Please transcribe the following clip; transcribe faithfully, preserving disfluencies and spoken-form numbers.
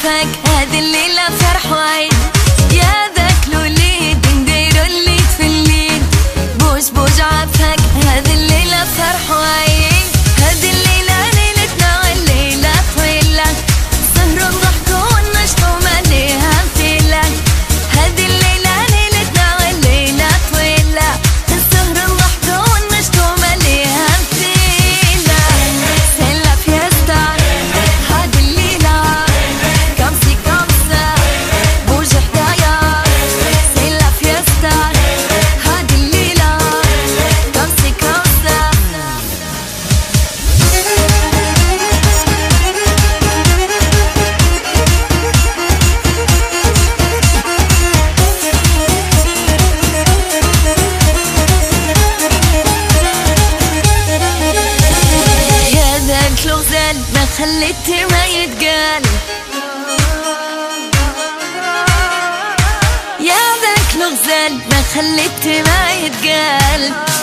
عافاك هذه الليلة فرح وعيد. يا ذاك الوليد نديرو اللي تفليد، بوج بوج عافاك هذه الليلة فرح وعيد. هذه الليلة ليلتنا والليلة طويلة، سهروا نضحكوا وننشطوا ما ليها مثيلة. هذه الليلة ليلتنا والليلة طويلة، سهروا نضحكوا وننشطوا ما ليها مثيلة. سيلا فيستا هذه الليلة كمسي كمسة بوج حدايا. سيلا فيستا هذه الليلة كمسي كمسة. يا ذاك الغزال ما خليتي ما يتقال، يا ذاك الغزال ما خليتي ما يتقال.